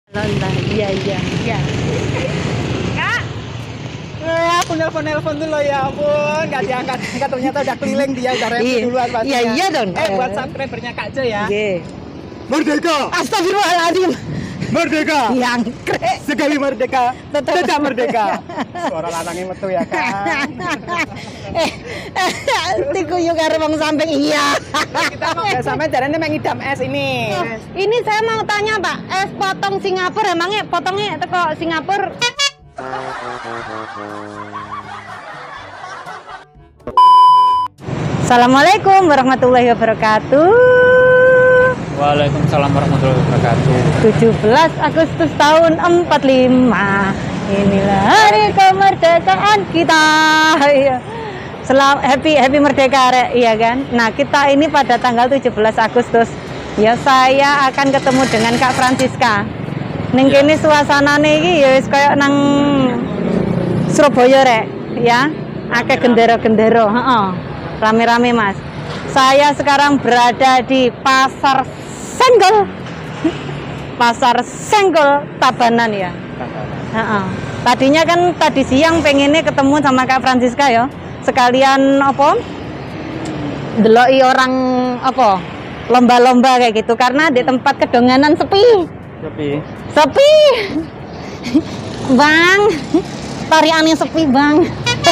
Lola, iya. Kak, Aku nelpon dulu ya ampun, nggak diangkat. Ternyata udah keliling dia, udah review duluan pastinya. Iya dong. Buat subscribernya Kak Jo ya. Iya. Merdeka, Astagfirullahaladzim. merdeka, Jangkrik. sekali merdeka, Tetap. tidak merdeka. Suara lanangnya metu ya Kak. Tiku yuk karo wong samping iya. Kita mau nggak sampai caranya mengidam es ini. Ini saya mau tanya Pak, es potong Singapura emangnya potongnya teko Singapura? Assalamualaikum warahmatullahi wabarakatuh. Waalaikumsalam warahmatullahi wabarakatuh. 17 Agustus tahun 45. Inilah hari kemerdekaan kita. Iya. Happy merdeka Rek, iya kan? Nah, kita ini pada tanggal 17 Agustus. Ya saya akan ketemu dengan Kak Francisca. Ning kene suasanane iki ya wis kaya nang Surabaya Rek, ya. Akeh gendera-gendera, heeh. Rame-rame Mas. Saya sekarang berada di Pasar Senggol. Pasar Senggol Tabanan ya. Heeh. Tadinya kan tadi siang pengennya ketemu sama Kak Francisca ya. Sekalian apa? Deloki orang apa? Lomba-lomba kayak gitu karena di tempat kedonganan sepi. Sepi. Bang. Tariannya sepi, Bang.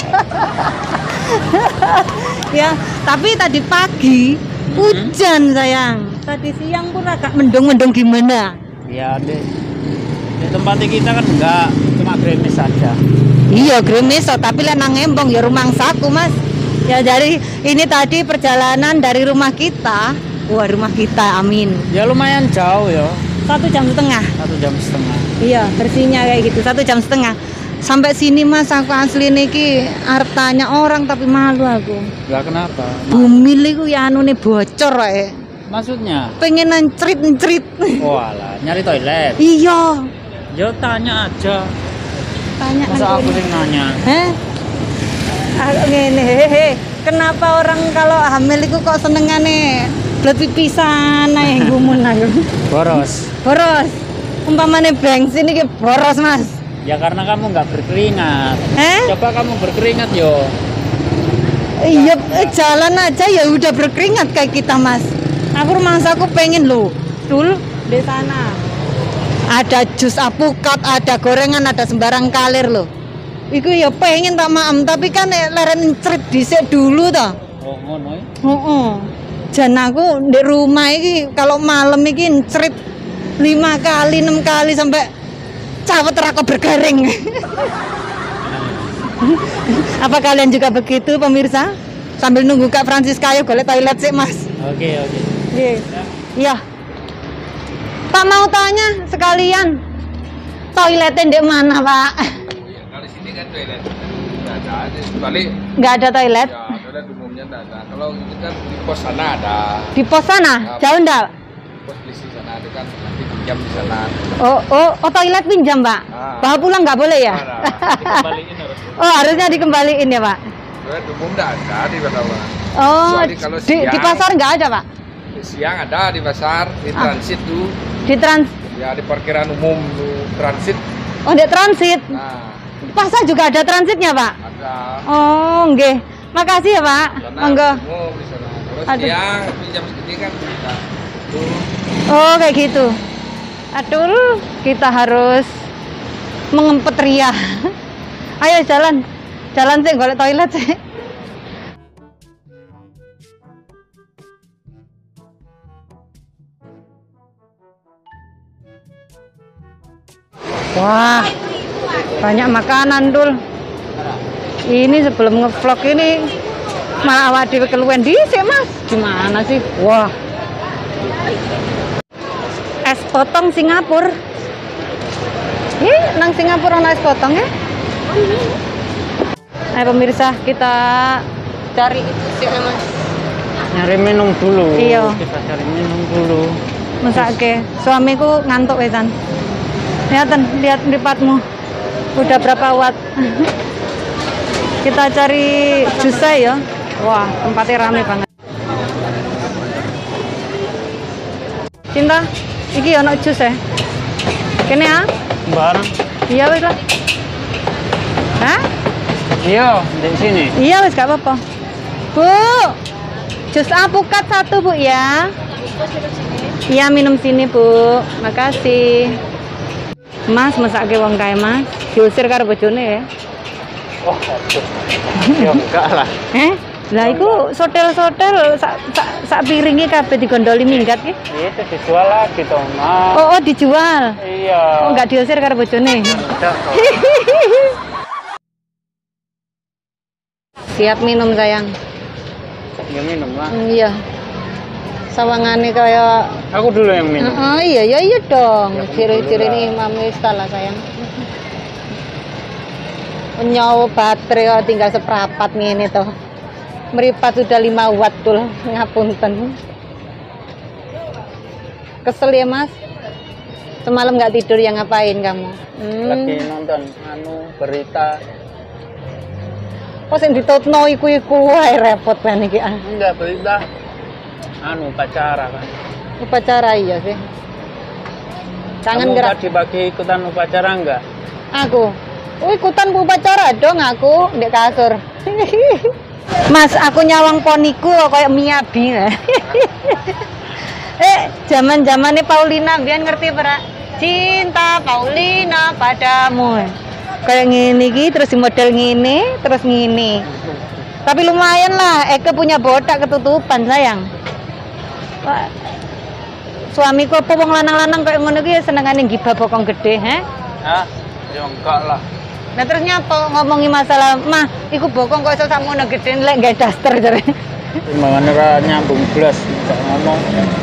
Ya, tapi tadi pagi hujan sayang. Tadi siang pun agak mendung-mendung gimana? Ya di tempat kita kan enggak, cuma gerimis saja. Iya gerimis, tapi lah nang Embong ya rumangsaku Mas. Ya dari ini tadi perjalanan dari rumah kita, rumah kita, amin. Ya lumayan jauh ya. 1,5 jam. 1,5 jam. Iya bersihnya kayak gitu 1,5 jam. Sampai sini Mas aku asli niki arep tanya orang tapi malu aku. Ya kenapa? Bumil iku ya anune bocor wae. Maksudnya? Pengen encrit. Oh alah, nyari toilet. Iya. Ya tanya aja. Tanya Masa aku sing nanya? Ngene, kenapa orang kalau hamil itu kok senengane blet pipisan ae gumun aku. Boros. Umpamane bensin iki boros, Mas. Ya karena kamu nggak berkeringat. Coba kamu berkeringat yo. Iya, jalan aja ya udah berkeringat kayak kita, Mas. Aku rumahku pengen loh. Dul di sana. Ada jus apukat, ada gorengan, ada sembarang kalir loh. Iku ya pengen tak maem, tapi kan leren cerit dhisik dulu toh. Oh, ngono ya. Heeh. Jan aku di rumah iki kalau malam iki cerit 5 kali, 6 kali sampai cawet rako bergaring. Apa kalian juga begitu pemirsa? Sambil nunggu Kak Francisca ayo golek toilet sih Mas. Oke. Iya. Pak mau tanya sekalian toiletnya di mana Pak? Ya, kalau sini kan toilet nggak ada, balik Nggak ada toilet? ya toilet umumnya nggak ada. Kalau ini kan di pos sana ada, Di pos sana? Jauh enggak? pos polisi sana ada kan nanti pinjam di sana. Oh toilet pinjam Pak? Bawa pulang nggak boleh ya? Dikembaliin harus. Oh harusnya dikembaliin ya Pak? Toilet umum nggak ada di Batawa. Oh Kecuali kalau di siang. pasar nggak ada Pak? Siang ada di pasar, di transit tuh, Di ya di parkiran umum tuh transit. Oh di transit? Nah Pasar juga ada transitnya Pak? ada. Oh nggih. Makasih ya Pak. Sana Monggo. umum di sana. Kalau Aduh. siang pinjam segini kan bisa. Tuh. Oh kayak gitu. Aduh, kita harus mengempet ria. Ayo jalan sih golek toilet sih. Wah, banyak makanan Dul. Ini sebelum ngevlog ini malah awak dhewe keluwen dhisik Mas. Gimana sih? Wah. Es potong Singapura. Nang Singapura ana es potong ya? Ayo pemirsa, kita cari itu sih Mas. Nyari minum dulu. Iya. Kita cari minum dulu. Mesake, suamiku ngantuk wesan. Lihat mripatmu. Udah berapa watt? Kita cari jus ya. Wah, tempatnya rame banget. Cinta, iki ono jus ya. Kene ah? Barang. Iya wis lah. Hah? Iya, di sini. Iya wis gak apa-apa. Bu. Jus alpukat 1 Bu ya. Iya minum sini Bu. Makasih. Mas mesake wong kae Mas. Diusir karo bojone ya. Oh, aduh. Ya enggak lah. Lah iku sotel-sotel sak piringe kabeh digondoli minggat ki. Itu dijual lagi toh, Mas. Oh, dijual. Iya. Oh, enggak diusir karo bojone. Enggak. Siap minum sayang. Ya minum lah. Iya. Sawangane kaya Aku dulu yang minum. iya dong. Ciri-ciri ini mami lah sayang. Nyawa baterai kok tinggal seprapat ngene toh. Meripat sudah 5 watt tuh, ngapunten. Kesel ya Mas? Semalam nggak tidur yang ngapain kamu? Lagi nonton berita. Kok sing ditutno iku wae repot banget iki ah. Enggak berita. Upacara kan. Upacara iya sih. Kangen Kamu gerak. tadi bagi ikutan upacara enggak? Aku. Ikutan upacara dong aku di kasur. Mas, aku nyawang poniku kayak Miyabi. Zaman-zamane Paulina biyen ngerti ora? Cinta Paulina padamu. Kayak ngene iki terus model ngene, terus ngene. Tapi lumayan lah, Eke punya botak ketutupan sayang. Wah, suamiku apa wong lanang-lanang kayak ngono iki senengane gibah bokong gede, Hah? Ya enggak lah. Nah terus nyapa ngomongi masalah mah iku bokong kok iso sakmono gede lek gawe daster jare. Gimana ra nyambung blas enggak ngomong.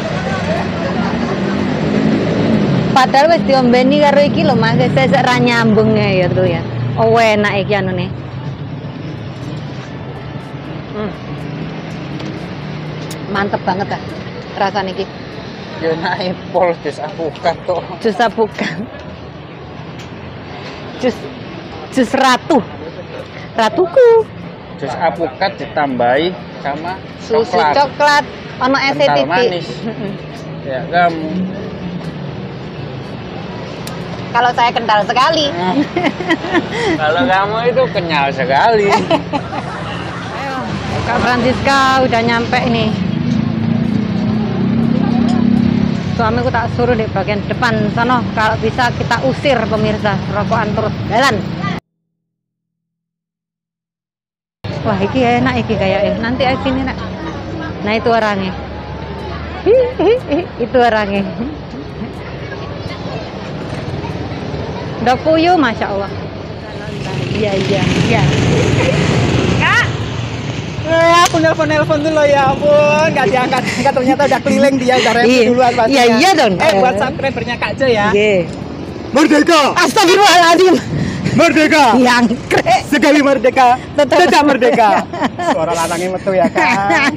Padahal wis diombeni karo iki lho Mas, sesek ra nyambung ya tuh ya. Oh enak iki anune. Mantep banget ah rasane iki. Ya naik pol jus alpukat kok. Jus alpukat. Jus ratuku. Jus alpukat ditambahi sama Susu coklat ono es kental titik. manis. Ya kamu. Kalau saya kental sekali. Kalau kamu itu kenyal sekali. Ayo, Kak Francisca udah nyampe nih. Suamiku tak suruh di bagian depan sana, kalau bisa kita usir pemirsa, rokokan terus jalan. Wah, iki enak iki kayaknya. Nanti sini nak. Nah itu orangnya. Itu orangnya. Udah puyuh, masya Allah. Iya. Kak. Aku nelpon dulu ya ampun, nggak diangkat. Ternyata udah keliling dia, udah review duluan pasti. Iya dong. Buat subscribernya Kak Jo ya. Iya. Merdeka, Astagfirullahaladzim. merdeka, Yangkrik. sekali merdeka, Tetap tetap merdeka. Suara lanangnya metu ya kan.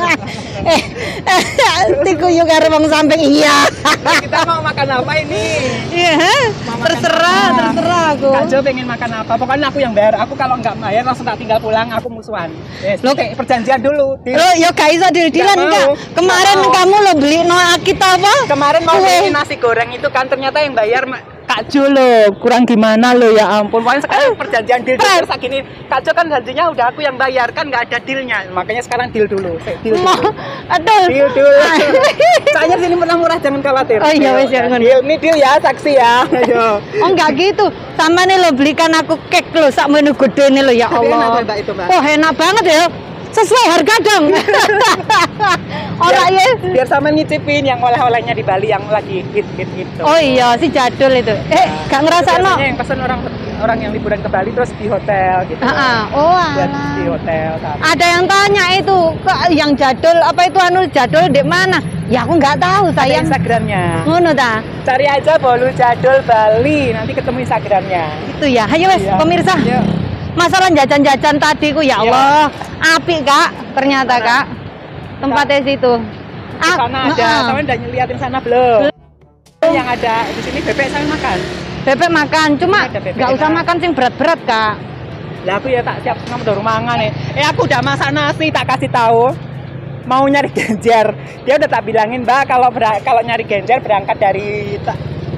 Tikuyu karo wong samping iya. Kita mau makan apa ini? Iya, terserah aku. Kak Jo pengen makan apa? Pokoknya aku yang bayar. Aku kalau nggak bayar langsung tak tinggal pulang. Aku musuhan. Lo Kayak perjanjian dulu. Lo ya gak iso deal-dealan Nggak enggak. mau. Kemarin Nggak mau. kamu lo beli no kita apa? Kemarin mau Kue. beli nasi goreng itu kan ternyata yang bayar Kak Jo lo. Kurang gimana lo ya ampun. Pokoknya sekarang perjanjian deal Pres. terus gini. Kak Jo kan janjinya udah aku yang bayar kan nggak ada dealnya. Makanya sekarang deal dulu. Deal dulu. Aduh. Deal dulu. Soalnya sini murah-murah jangan khawatir. Oh iya wes ya ngono. Deal, ini deal ya saksi ya. Ayo. Oh enggak gitu. Sama nih lo belikan aku cake lo sak menu gede nih lo ya Tapi enak Allah. tuh, Mbak, itu, Mbak. Oh enak banget ya. Sesuai harga dong. Ora ya. Biar sama nyicipin yang oleh-olehnya di Bali yang lagi hit itu. Oh iya si jadul itu. Gak ngerasa no. Biasanya yang pesen orang yang liburan ke Bali terus di hotel gitu. Oh Buat alah. di hotel. Ada yang tanya itu yang jadul apa itu jadul di mana? Ya aku nggak tahu Ada sayang. Instagramnya. Ngono ta? Cari aja Bolu Jadul Bali, nanti ketemu Instagramnya. Itu ya. Ayo wes Iya. pemirsa. Yuk. Masalah jajan-jajan tadi ku ya Iya. Allah. Apik Kak, ternyata Kak. Tempatnya situ. Di sana ada, sama udah liatin sana belum? Yang ada di sini bebek saya makan. Bebek makan, cuma Ada bebek nggak usah enak. makan sing berat-berat Kak. Lah aku ya tak siap kamu udah mangan nih. Aku udah masak nasi tak kasih tahu. Mau nyari genjer. Dia udah tak bilangin, "Mbak, kalau nyari genjer berangkat dari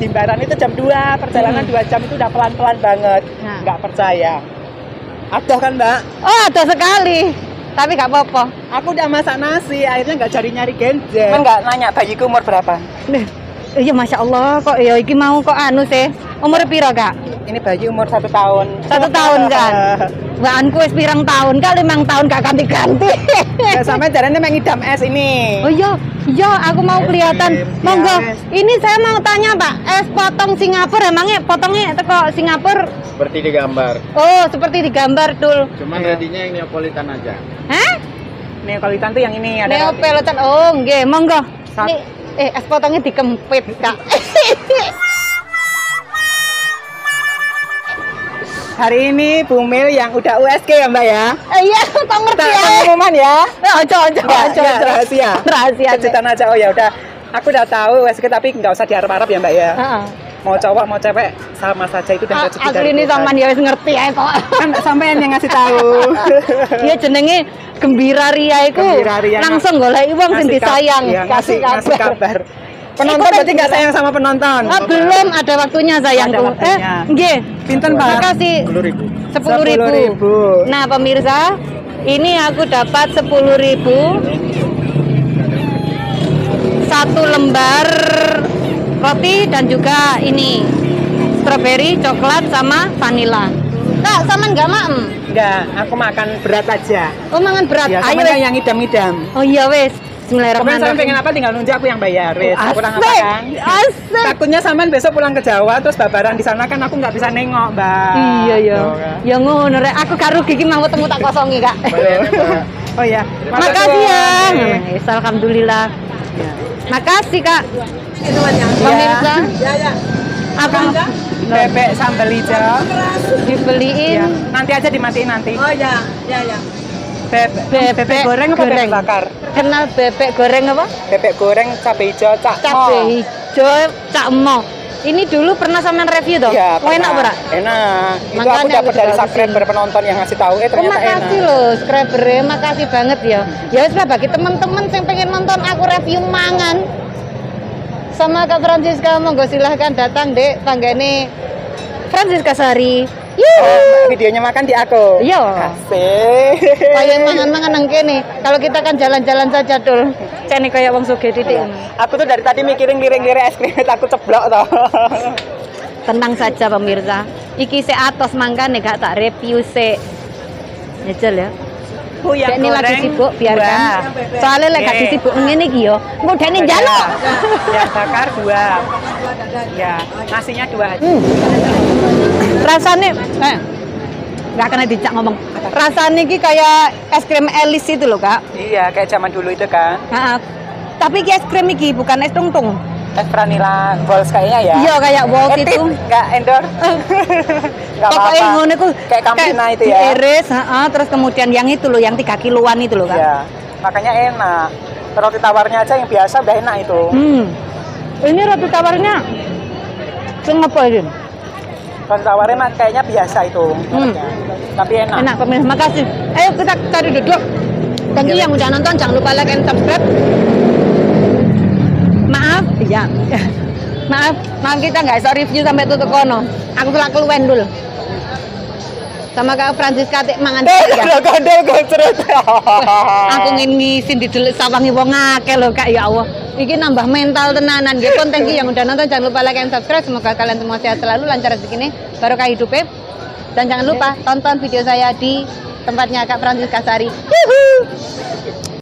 di Baran itu jam 2, perjalanan 2 jam itu udah pelan-pelan banget. Nah. Nggak percaya. Aduh kan Mbak, Oh, ada sekali. Tapi gak apa-apa. aku udah masak nasi, akhirnya nggak cari nyari genjer. Emang nggak nanya bayiku umur berapa? Iya, Masya Allah, kok ya iki mau kok anu sih. Umur piro, Kak? Ini bayi umur 1 tahun. 1 tahun kan? Waanku wis pirang tahun, kali 5 tahun gak ganti-ganti. Ya, sampai caranya mengidam es ini. Oh iya, aku mau kelihatan. Monggo, ini saya mau tanya Pak, es potong Singapura emangnya potongnya teko Singapura? Seperti di gambar. Oh, seperti di gambar dul. Cuman ready-nya yang Neapolitan aja. Hah? Neapolitan tuh yang ini ada. Neapolitan. Oh, nggih, monggo. Sat- Nih, es potongnya dikempit, Kak. Hari ini Bumil yang udah USG ya Mbak ya. Iya, tak ngerti ya. Pengumuman ya. Ojo. Enggak, rahasia. Rahasia. Kejutan aja. Oh ya udah. Aku udah tahu USG tapi nggak usah diharap-harap ya Mbak ya. Heeh. Mau cowok mau cewek sama saja itu dan rezeki Asli ini Tuhan. sampean ya wis ngerti ae kok. Kan sampean yang ngasih tahu. Iya jenenge Gembira Ria iku. Gembira Ria. Langsung goleki wong sing Ngasih disayang, iya, kasih ngasih kabar. kabar. Penonton berarti nggak sayang sama penonton. Oh, belum ada waktunya sayangku. Ada waktunya. Nggih. Pinten Pak? Makasih. 10.000. 10.000. Nah, pemirsa, ini aku dapat 10.000. 1 lembar roti dan juga ini strawberry, coklat sama vanila. Kak, sama nggak maem? Enggak, aku makan berat aja. Oh, mangan berat. Ya, Ayo sama wes. yang idam-idam. Oh iya wes. Kemarin sampean pengen Bismillahirrahmanirrahim. apa tinggal nunjuk aku yang bayar. Wes, kurang apa Asik. kan? Asik. Takutnya sampean besok pulang ke Jawa terus babaran di sana kan aku nggak bisa nengok, Mbak. Iya ya. Tuh, kan. Ya ngono rek. Aku karo gigi mau temu tak kosongi, Kak. Oh ya. Makasih ya. Wes, alhamdulillah. Makasih, Kak. Pemirsa, Ya. apa Bebek sambal hijau. dibeliin Ya. Nanti aja dimatiin nanti. Oh ya. Bebek goreng apa bebek bakar? Kenal bebek goreng apa? Bebek goreng cabai hijau cak. Cabe hijau Cak Mo. Ini dulu pernah sampean review toh? Ya, Oh, enak ora? Enak. Itu Makanya aku dapat aku dari juga subscriber penonton yang ngasih tahu. Oh, Ternyata makasih enak. loh subscriber, makasih banget ya. Ya wis lah bagi teman-teman yang pengen nonton aku review mangan sama Kak Francisca, monggo silahkan datang dek panggane Francisca Sari. Oh, videonya makan di aku. Iya. Asik. Kayak mangan-mangan nang kene. Kalau kita kan jalan-jalan saja dul. Cene kayak wong sugih titik. Aku tuh dari tadi mikirin lirik-lirik es krim aku ceblok toh. Tenang saja pemirsa. Iki se atos mangkane gak tak review se. Nyejel ya. Kuyang Dek ini lagi goreng sibuk biarkan. dua. Soalnya lagi Oke. sibuk ngene iki yo. Engko dene njaluk. Ya bakar 2. Ya, nasinya 2 aja. Rasanya nggak kena dicak ngomong. Rasanya iki kayak es krim Elis itu loh, Kak. Iya, kayak zaman dulu itu kan. Nah, tapi iki es krim iki bukan es tungtung. Es vanilla balls kayaknya ya. Iya kayak Walt Etit, itu. enggak endor. Enggak Pokoknya apa-apa. ngono iku Kayak Campina itu ya. Diiris, terus kemudian yang itu loh, yang 3 kiloan itu loh, Kak. Iya. Makanya enak. Roti tawarnya aja yang biasa udah enak itu. Ini roti tawarnya sing apa ini? Roti tawarnya mah kayaknya biasa itu. Tapi enak. Enak pemirsa, makasih. Ayo kita cari duduk. Thank you yang udah nonton, jangan lupa like and subscribe. Maaf, iya. maaf kita nggak bisa review sampai tutup kono. Aku selaku luwen dulu. Sama Kak Francisca tik mangan ya. Gondol gocret. Aku ngisin di dulu sawangi wong akeh lho Kak, ya Allah. Iki nambah mental tenanan. Nggih pun thank you yang udah nonton, jangan lupa like and subscribe. Semoga kalian semua sehat selalu, lancar rezekine, barokah hidupnya. Dan jangan lupa tonton video saya di tempatnya Kak Francisca Sari. Yuhu.